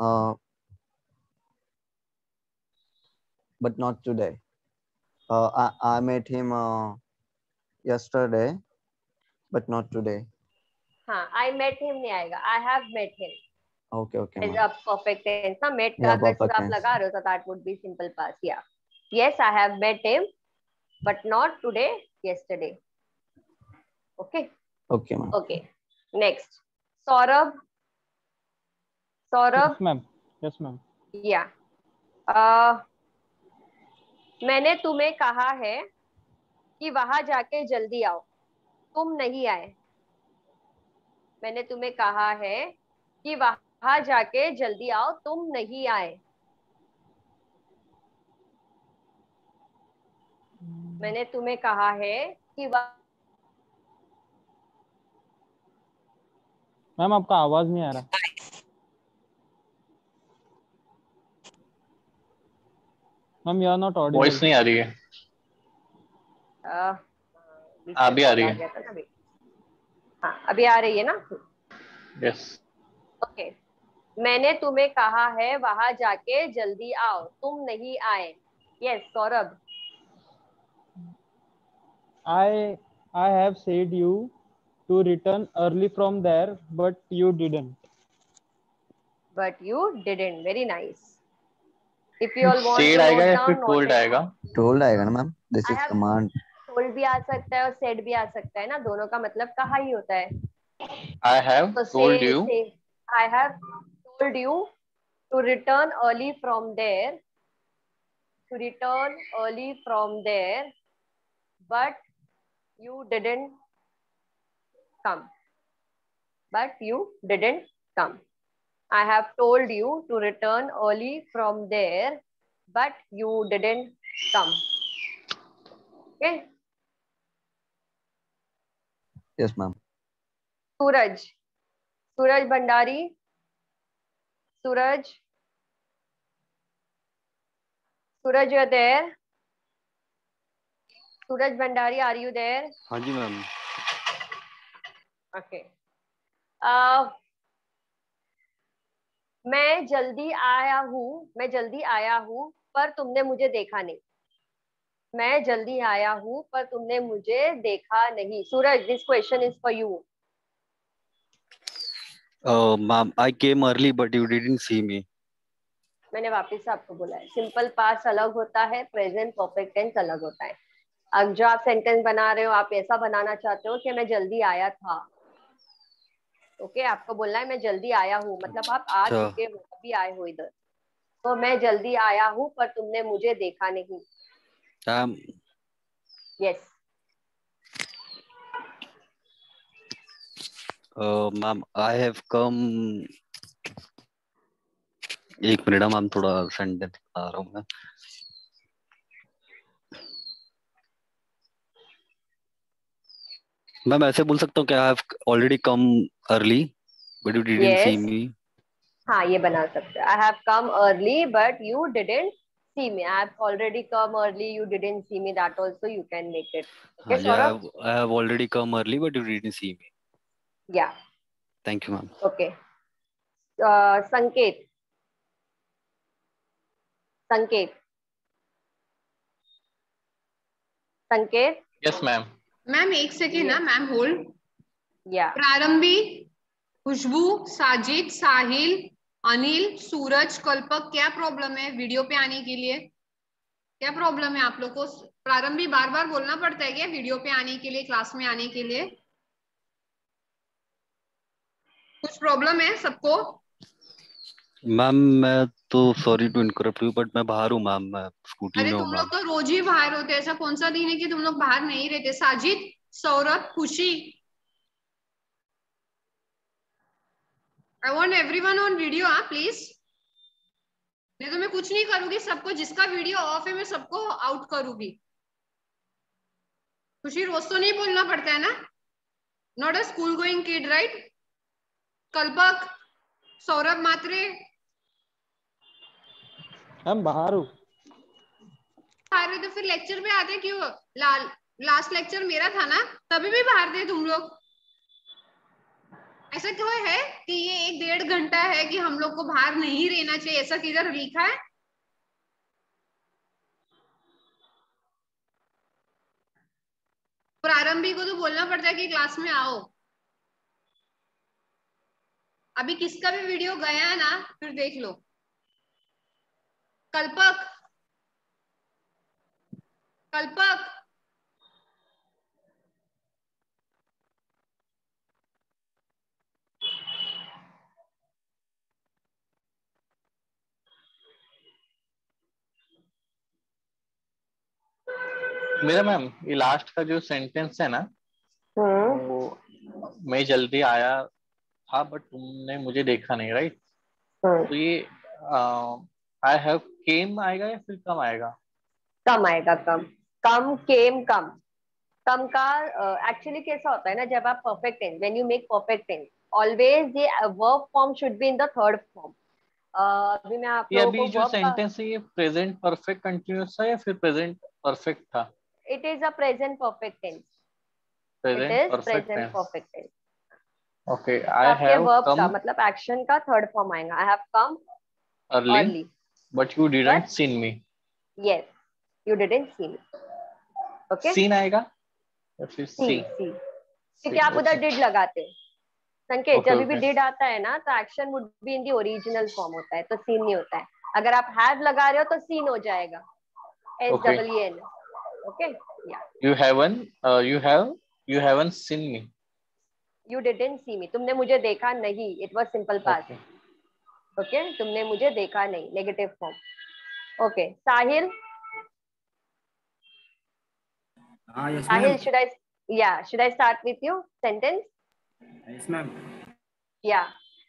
but not today. I met him yesterday, but not today. हाँ, I met him नहीं आएगा. I have met him. Okay, Is ma'am. a perfect tense. ना met का Yeah, अगर perfect आप tense. लगा रहे हो तो that would be simple past. Yeah. Yes, I have met him, but not today. Yesterday. Okay. Okay, ma'am. Okay. Next. Saurabh. Saurabh. Yes, ma'am. Yes, ma'am. Yeah. मैंने तुम्हें कहा है कि वहां जाके जल्दी आओ, तुम नहीं आए. मैंने तुम्हें कहा है कि वहां जाके जल्दी आओ, तुम नहीं आए. मैंने तुम्हें कहा है कि मैम आपका आवाज नहीं आ रहा. Ma'am you are not audible. Voice नहीं आ रही है. अभी आ रही है. हाँ, अभी आ रही है ना. यस. ओके. मैंने तुम्हें कहा है वहां जाके जल्दी आओ, तुम नहीं आए. Yes, Saurabh. I have said you to return early from there, but you didn't. But you didn't. Very nice. If you all want Said to आएगा note या फिर down, told note it आएगा? down. Told आएगा ना ma'am. This I is have command. told भी आ सकता है और said भी आ सकता है ना. दोनों का मतलब कहा ही होता है. I have So told you. I have told you to return early from there. To return early from there, but you didn't come. But you didn't come. I have told you to return early from there, but you didn't come. Okay. Yes, ma'am. Suraj. Suraj Bhandari. Suraj. Suraj, you are there? Suraj Bhandari, are you there? हाँ जी ma'am. Okay. मैं जल्दी आया हूँ पर तुमने मुझे देखा नहीं। मैं जल्दी आया हूँ पर तुमने मुझे देखा नहीं। Suraj, this question is for you. Ma'am, I came early, but you didn't see me. मैंने वापस से आपको बोला है, सिंपल पास्ट अलग होता है, प्रेजेंट परफेक्ट टेंस अलग होता है। अब जो आप सेंटेंस बना रहे हो, आप ऐसा बनाना चाहते हो कि मैं जल्दी आया था। ओके, आपको बोलना है मैं जल्दी आया हूँ, मतलब आप आ अच्छा। चुके हो, अभी आए हो इधर। तो मैं जल्दी आया हूँ पर तुमने मुझे देखा नहीं। Yes. Ma'am, I have come. एक मिनट मैम, थोड़ा सेंटेंस बता रहा हूँ मैं। मैम ऐसे बोल सकता हूँ कि I have already come early but you didn't see yes, me. हाँ ये बना सकते हो। I have come early but you didn't see me. I have already come early, you didn't see me. That also you can make it. Okay, Saurabh? I have already come early but you didn't see me. Yeah. Thank you, ma'am. Okay. Sanket. Sanket. Sanket. Yes ma'am. Ma'am एक second ना ma'am, hold. Yeah. प्रारंभी, खुशबू, साजिद, साहिल, अनिल, सूरज, कल्पक, क्या problem है video पे आने के लिए? क्या प्रॉब्लम है आप लोग को? प्रारंभी बार बार बोलना पड़ता है क्या वीडियो पे आने के लिए, क्लास में आने के लिए? कुछ प्रॉब्लम है सबको? मैम मैं तो sorry to interrupt you but मैं बाहर हूँ मैम, मैं स्कूटी अरे में हूँ तुम लोग मैम। तो रोज ही बाहर होते, ऐसा कौन सा दिन है कि तुम लोग बाहर नहीं रहते? Sajid, Saurabh, Khushi, I want everyone on video. हाँ प्लीज, नहीं तो मैं कुछ नहीं करूंगी, सबको जिसका वीडियो ऑफ है मैं सबको आउट करूंगी। खुशी, रोज तो नहीं बोलना पड़ता है ना? Not a school going kid, right? Kalpak, Saurabh मात्रे, हम बाहर हूँ। बाहर है तो फिर लेक्चर पे आते क्यों? लास्ट लेक्चर मेरा था ना, तभी भी बाहर थे तुम लोग। ऐसा क्यों है कि ये 1-1.5 घंटा है कि हम लोग को बाहर नहीं रहना चाहिए, ऐसा किधर लिखा है? प्रारंभी को तो बोलना पड़ता है कि क्लास में आओ। अभी किसका भी वीडियो गया ना, फिर देख लो। कल्पक, कल्पक, मेरा मैम ये लास्ट का जो सेंटेंस है ना, वो मैं जल्दी आया था बट तुमने मुझे देखा नहीं, राइट? तो ये आई हैव केम आएगा या फिर कम आएगा? कम आएगा, कम। कम, केम, कम। कम का एक्चुअली कैसा होता है ना, जब आप perfect tense, when you make perfect tense, always ये verb form should be in the third form. अभी मैं आप ये लोगों अभी को जो वर्ब का, सेंटेंस है ये प्रेजेंट परफेक्ट कंटिन्यूअस था या फिर प्रेजेंट परफेक्ट था? It is a present perfect tense. It present is perfect present tense. Perfect tense. Okay, तो आई आपके हैव वर्ब का कम मतलब एक्शन का थर्ड फॉर्म आएगा। I have come early early but you didn't but seen me. Yes, you didn't see me. Okay, seen आएगा या फिर सी सी? सी, क्योंकि आप उधर डिड लगाते हो। संकेत, ओके जब भी ओके डिड आता है ना तो action would be in the original form होता है, तो सीन नहीं होता है। अगर आप हैव लगा रहे हो तो सीन हो जाएगा, ओके। SEEN। ओके, या you haven't seen me. You didn't see me, तुमने मुझे देखा नहीं। It was simple past. Okay. Okay, तुमने मुझे देखा नहीं, negative form. Okay, Sahil. yes Sahil, ma'am. should I start with you? Sentence? Yes ma'am. Yeah.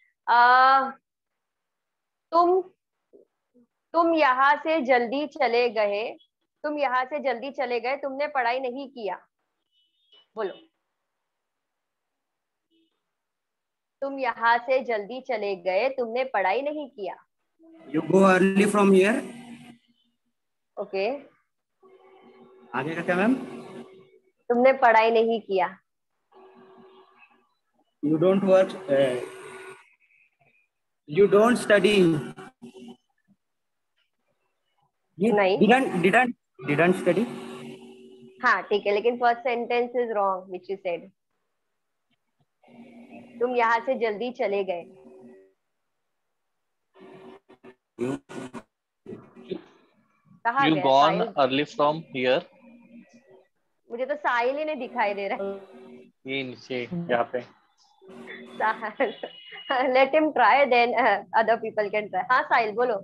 तुम यहाँ से जल्दी चले गए। तुम यहाँ से जल्दी चले गए, तुमने पढ़ाई नहीं किया। बोलो। तुम यहाँ से जल्दी चले गए, तुमने पढ़ाई नहीं किया। You go early from here. Okay, आगे का क्या मैम? तुमने पढ़ाई नहीं किया। You don't work. You don't study. You नहीं didn't study. हाँ ठीक है, लेकिन first sentence is wrong which you said. तुम यहाँ से जल्दी चले गए। कहाँ You गया gone Sahil? early from here. मुझे तो साहिल ही नहीं दिखाई दे रहा ये नीचे यहाँ पे। है। Let him try then other people can try. हाँ साहिल बोलो।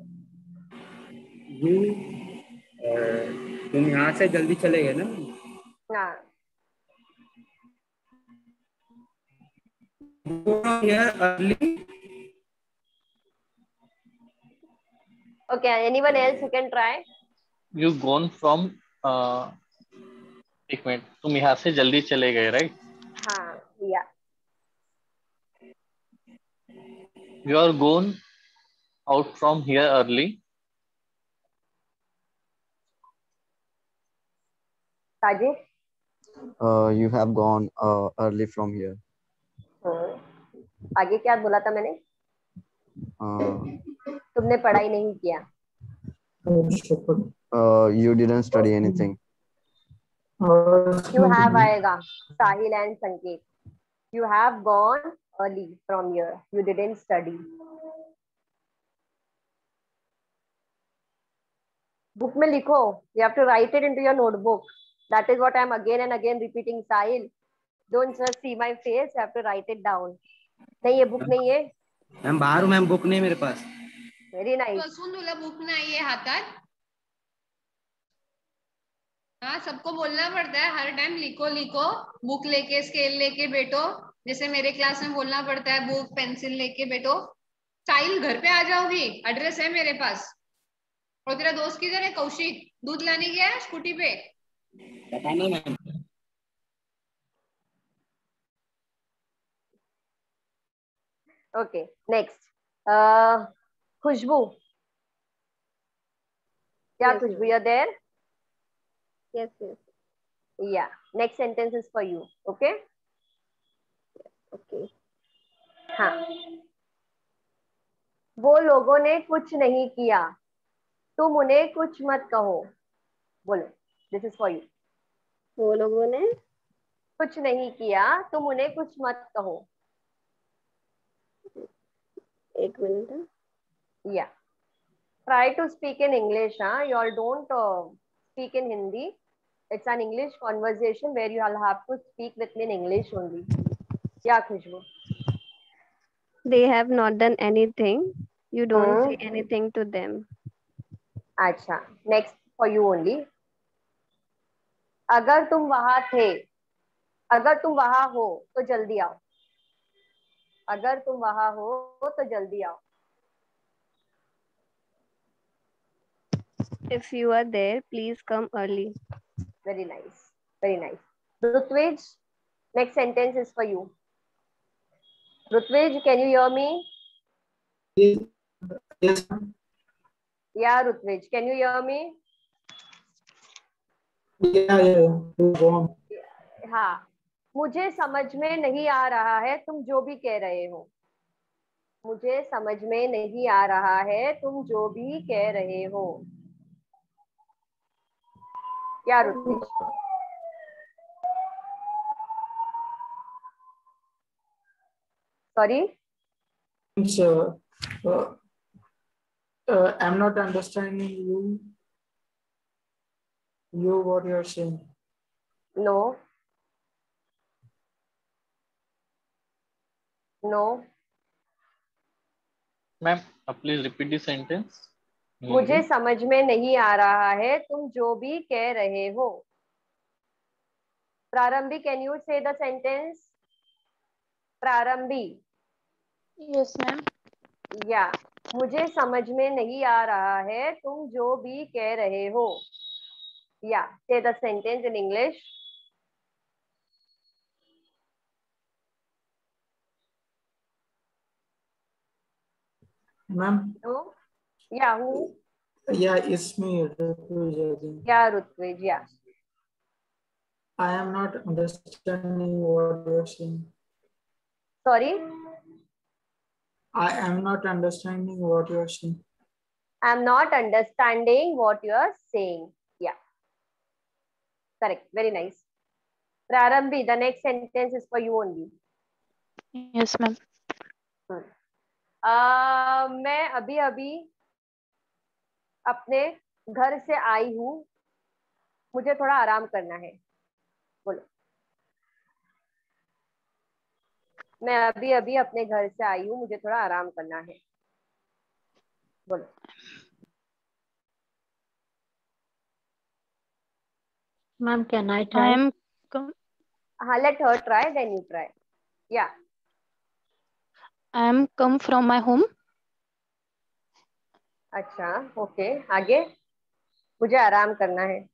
तुम यहाँ से जल्दी चले गए ना। हाँ Here early. Okay, anyone else who can try? You gone from एक मिनट, तुम यहाँ से जल्दी चले गए, राइट? हाँ या You are gone out from here early. Sajid? You have gone early from here. आगे क्या बोला था मैंने? तुमने पढ़ाई नहीं किया। You didn't study anything. You have आएगा Sahil and Sanket. You have gone early from here. You didn't study. Book में लिखो। You have to write it into your notebook. That is what I am again and again repeating. Sahil, don't just see my face. You have to write it down. नहीं ये book नहीं है। Ma'am बाहर हूँ ma'am, book नहीं मेरे पास। Very nice. पासून तुला बुक नाही आहे हातात। हाँ सबको बोलना पड़ता है हर टाइम, लिखो लिखो, बुक लेके स्केल लेके बैठो। जैसे मेरे क्लास में बोलना पड़ता है बुक पेंसिल लेके बैठो। साहिल घर पे आ जाओगी, एड्रेस है मेरे पास। और तेरा दोस्त किधर है कौशिक? दूध लाने गया है स्कूटी पे? पता नहीं मैम। Okay, next. खुशबू, क्या Yes, Khushboo? ma'am. You're there? Yes, yes. Yeah. Next sentence is for you. Okay? Okay. हाँ। वो लोगों ने कुछ नहीं किया, तुम उन्हें कुछ मत कहो। बोलो। This is for you. वो लोगों ने कुछ नहीं किया, तुम उन्हें कुछ मत कहो। एक minute. Yeah. Try to speak in English. You all don't speak in Hindi. It's an English conversation where you all have to speak with me in English only. Yeah, Khushbu. They have not done anything. You don't say anything to them. अच्छा, next for you only. अगर तुम वहां थे, अगर तुम वहां हो तो जल्दी आओ। अगर तुम वहां हो तो जल्दी आओ। If you are there, please come early. Very nice. Very nice. Rutwij, next sentence is for you. Rutwij, can you hear me? Yes. Yeah, Rutwij, can you hear me? Yeah. Go on. हाँ, मुझे समझ में नहीं आ रहा है तुम जो भी कह रहे हो। मुझे समझ में नहीं आ रहा है तुम जो भी कह रहे हो। क्या रुत्विज? Sorry? I'm not understanding you. What you're saying? No. No. Ma'am, please repeat the sentence. मुझे समझ में नहीं आ रहा है तुम जो भी कह रहे हो। प्रारंभी, can you say the sentence? प्रारंभी। Yes, ma'am. या मुझे समझ में नहीं आ रहा है तुम जो भी कह रहे हो। या say the sentence in English. Ma'am? No? Yeah, who? Yeah, it's me. Yeah, Rutwij, yeah. I am not understanding what you're saying. Sorry? I am not understanding what you are saying. I am not understanding what you are saying. Yeah. Correct. Very nice. Prarambhi, the next sentence is for you only. Yes, ma'am. मैं अभी अभी अपने घर से आई हूँ, मुझे थोड़ा आराम करना है. बोलो. मैं अभी अभी अपने घर से आई हूँ, मुझे थोड़ा आराम करना है. बोलो. Ma'am, can I try? I am हाँ, let her try, then you try. Yeah. I am come from my home. अच्छा, ओके. आगे. मुझे आराम करना है.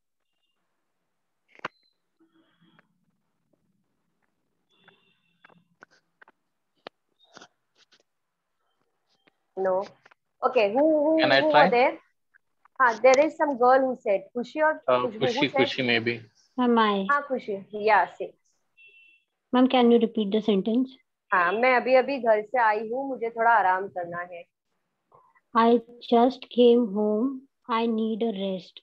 No. Okay. Who Can I were try? there? There is some girl who said. Khushi or Khushbu, who said? Khushi maybe. Ma'am, I. Khushi. Yeah, say. Ma'am, can you repeat the sentence? मैं अभी अभी घर से आई हूँ, मुझे थोड़ा आराम करना है. I just came home. I need a rest.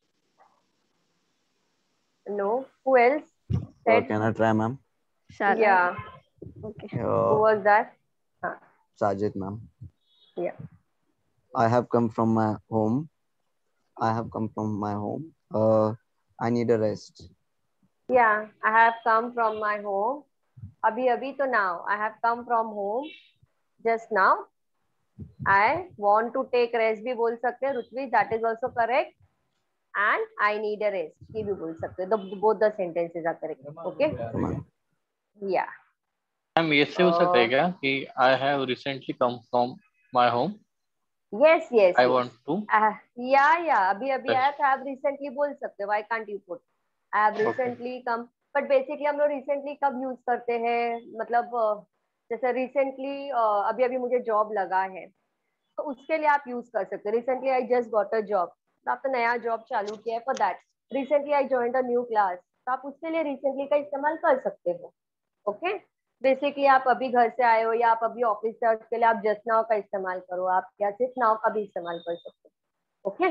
No. Who else said? Can I try, ma'am? Yeah. Okay. Who was that? Sajid, ma'am. Yeah. I have come from my home. I have come from my home. I need a rest. Yeah, I have come from my home. Abhi abhi to now. I have come from home just now. I want to take rest भी बोल सकते हैं. रुचि, that is also correct. And I need a rest ये भी बोल सकते हैं. Both the sentences are correct. Okay? Yeah. Ma'am ये से हो सकता है क्या कि I have recently come from my home. Yes, yes. I want to. Yeah. अभी अभी आया था. आप recently बोल सकते हैं. Why can't you put? I have recently come. But basically हम लोग recently कब use करते हैं? मतलब जैसे recently अभी अभी मुझे job लगा है, तो उसके लिए आप यूज कर सकते हैं. Recently I just got a job. तो आपने नया जॉब चालू किया है. For that. Recently I joined a new class. तो आप उसके लिए recently का इस्तेमाल कर सकते हो. ओके. बेसिकली आप अभी घर से आए हो या आप अभी ऑफिस से, उसके लिए आप जस्ट नाउ का इस्तेमाल करो. आप या सिर्फ नाउ का भी इस्तेमाल कर सकते हो. Okay.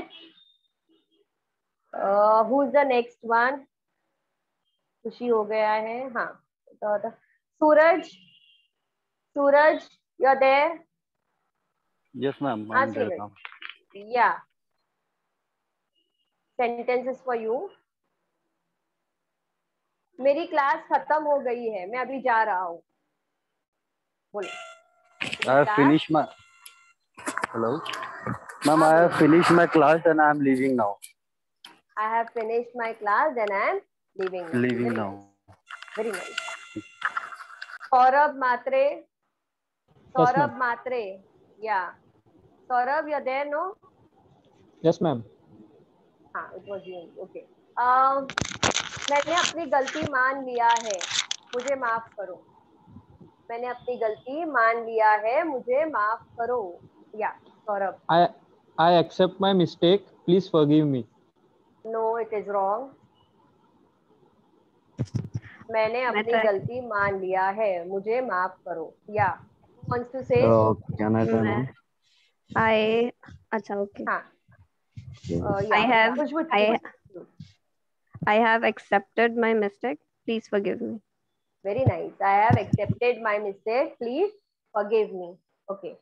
Who is the next one? Khushi हो गया है. हाँ. Suraj. Suraj, you are there? Yes, ma'am. I'm there, ma'am. Yeah. Sentences for you. मेरी क्लास खत्म हो गई है, मैं अभी जा रहा हूँ. बोलो. I have finished my. Hello, ma'am. I have finished my class and I am leaving now. I have finished my class and I am leaving now. Leaving now. Very nice. Saurabh Matre. Saurabh Matre. Yeah. Saurabh, you're there, no? Yes, ma'am. It was you. Okay. मैंने अपनी गलती मान लिया है, मुझे माफ करो. मैंने अपनी गलती मान लिया है, मुझे माफ करो. Yeah, Saurabh. I accept my mistake. Please forgive me. No, it is wrong. मैंने अपनी गलती मान लिया है, मुझे माफ करो. Yeah. Who wants to say? Can I try, ma'am? अच्छा, okay. Yeah. I have accepted my mistake. Please forgive me. Very nice. I have accepted my mistake. Please forgive me. Okay.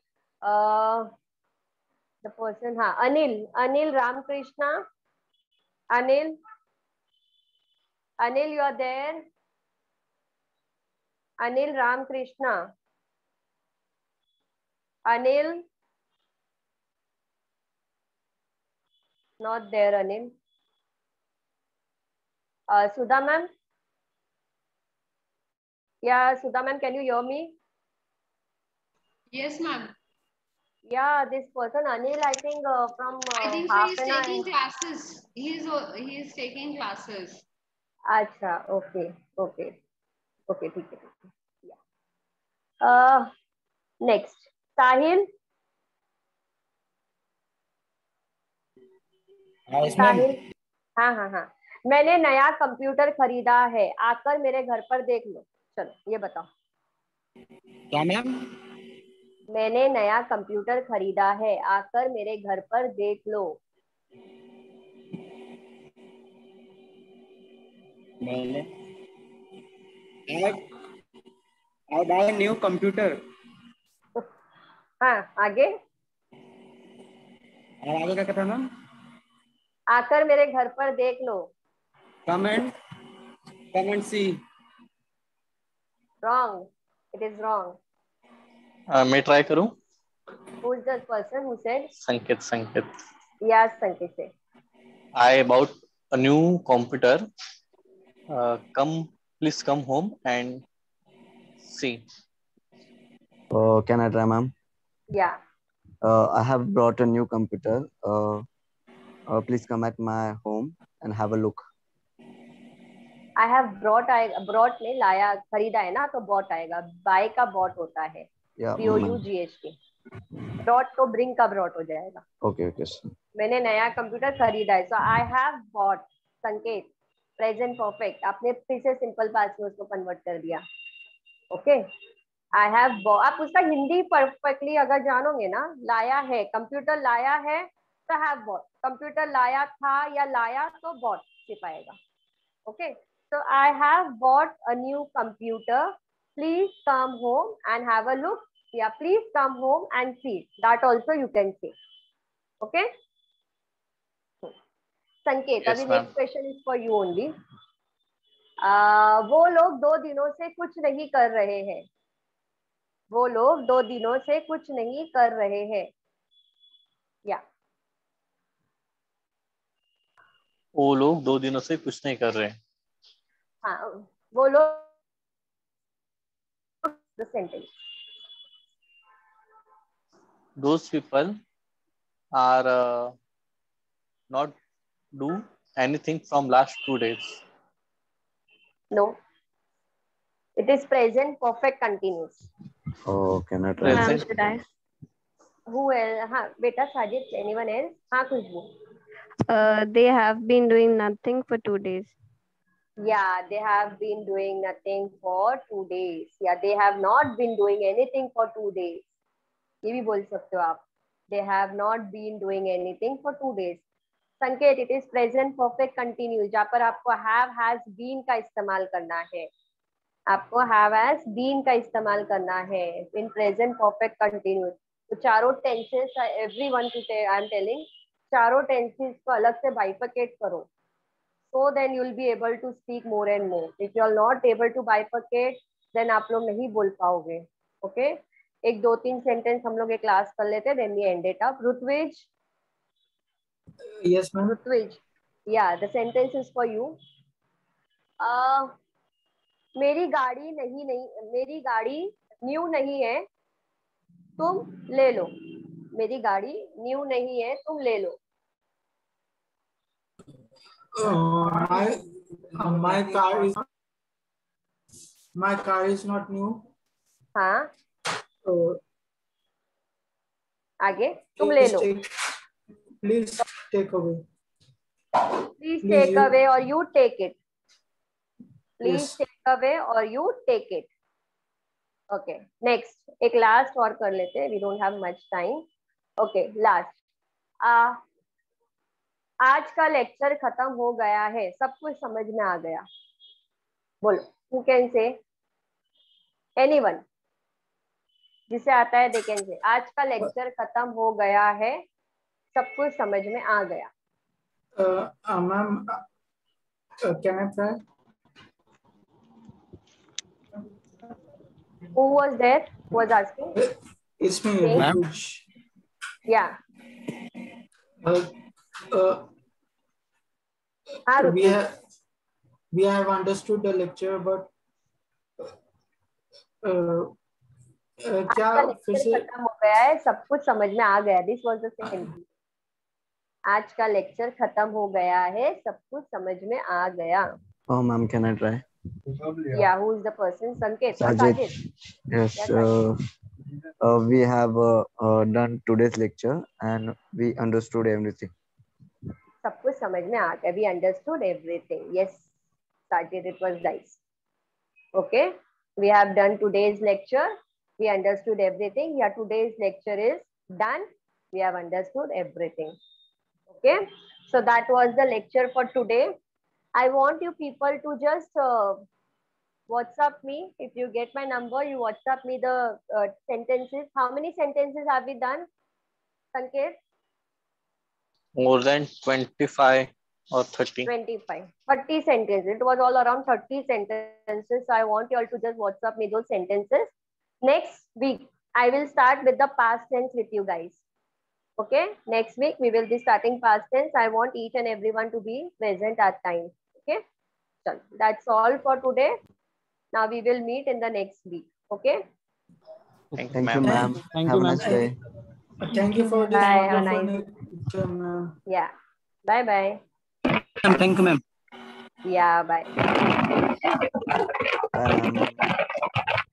The person, Anil Ramakrishna. Anil, you are there? Anil Ramakrishna. Anil? Not there, Anil. Sudha ma'am? Yeah, Sudha ma'am, can you hear me? Yes, ma'am. Yeah, this person Anil, I think from I think so. He's taking classes. He is taking classes. अच्छा, okay. ठीक है. Yeah. Next, Sahil. साहिल. हाँ. मैंने नया computer खरीदा है, आकर मेरे घर पर देख लो. चलो ये बताओ. क्या मैम? मैंने नया कंप्यूटर खरीदा है, आकर मेरे घर पर देख लो। मैंने I buy a new computer. हाँ, आगे और आगे क्या कहता है मैम? आकर मेरे घर पर देख लो। Come and see. Wrong. It is wrong. मैं ट्राई करूं? Who is the person who said? संकेत. Yes, Sanket say. I bought a new computer. Please come home and see. Can I try, ma'am? Yeah. I have brought a new computer. Please come at my home and have a look. I have brought नहीं लाया, खरीदा है ना, तो bought आएगा। buy का bought होता है। Yeah, BOUGHT। brought तो bring का brought हो जाएगा। Okay, sir. मैंने नया कंप्यूटर खरीदा है। So I have bought, Sanket present perfect, आपने फिर से सिंपल पास्ट में उसको कन्वर्ट कर दिया। ओके, आई हैव बॉट, आप उसका हिंदी परफेक्टली अगर जानोगे ना, लाया है, कंप्यूटर लाया है तो हैव बॉट, कंप्यूटर लाया था या लाया तो बॉट सिर्फ आएगा। Okay, so I have bought a new computer. Please come home and have a look. Yeah, please come home and see. That also you can say. Okay. Sanket, अभी next question is for you only. वो लोग 2 दिनों से कुछ नहीं कर रहे हैं। वो लोग 2 दिनों से कुछ नहीं कर रहे हैं। या वो लोग 2 दिनों से कुछ नहीं कर रहे हैं। हाँ, वो लोग the sentence. Those people are not do anything from last 2 days. No, it is present perfect continuous. Oh, can I try? Ma'am, should I? Who else? हाँ बेटा, साजिद, anyone else? हाँ, खुशबू। They have been doing nothing for 2 days. Yeah, they have been doing nothing for 2 days. Yeah, they have not been doing anything for 2 days. ये भी बोल सकते हो आप। They have not been doing anything for 2 days. संकेत, it is present perfect continuous, जहाँ पर आपको have, has, been का इस्तेमाल करना है। आपको have, has, been का इस्तेमाल करना है in present perfect continuous. तो चारों tenses, everyone to say, I am telling, चारों tenses को अलग से bifurcate करो. So then you will be able to speak more and more. If you are not able to bifurcate, then आप लोग नहीं बोल पाओगे. Okay? 1-2-3 सेंटेंस हम लोग एक क्लास कर लेते हैं, then we end it up. Rutwij? Yes, ma'am. Rutwij, yeah, the sentence is for you. मेरी गाड़ी मेरी गाड़ी न्यू नहीं है, तुम ले लो। मेरी गाड़ी न्यू नहीं है, तुम ले लो। My car is not new. हाँ, आगे तुम ले लो। Please take away. Please take away or you take it. Please Yes. take away or you take it. Okay, next एक लास्ट और कर लेते हैं, we don't have much time. Okay, last. आज का लेक्चर खत्म हो गया है, सब कुछ समझ में आ गया। बोलो, who can say? Anyone? जिसे आता है they can say. आज का लेक्चर खत्म हो गया है, सब कुछ समझ में आ गया। Ma'am, can I try? Who was there? Who was asking? It's me, Ma'am. Yeah. We have understood the lecture, but क्या फिर से खत्म हो गया है, सब कुछ समझ में आ गया। This was the sentence. आज का लेक्चर खत्म हो गया है, सब कुछ समझ में आ गया। Oh, ma'am, can I try? Yeah, who is the person? Sanket. Sajid. Yes. We have done today's lecture and we understood everything. सब कुछ समझ में आ गया। We understood everything. Yes, Sajid, it was nice. Okay, we have done today's lecture. We understood everything. Yeah, today's lecture is done. We have understood everything. Okay. So that was the lecture for today. I want you people to just WhatsApp me. If you get my number, you WhatsApp me the sentences. How many sentences have we done, Sanket? More than 25 or 30. 25. 30 sentences. It was all around 30 sentences. So I want you all to just WhatsApp me those sentences. Next week, I will start with the past tense with you guys. Okay. Next week, we will be starting past tense. I want each and everyone to be present at time. Okay. So that's all for today. Now we will meet in the next week. Okay. Thank you, ma'am. Have a nice day. Thank you for this Bye. Have a wonderful nice. lecture, ma'am. Yeah. Bye bye. Thank you, ma'am. Yeah. Bye. Bye, ma'am.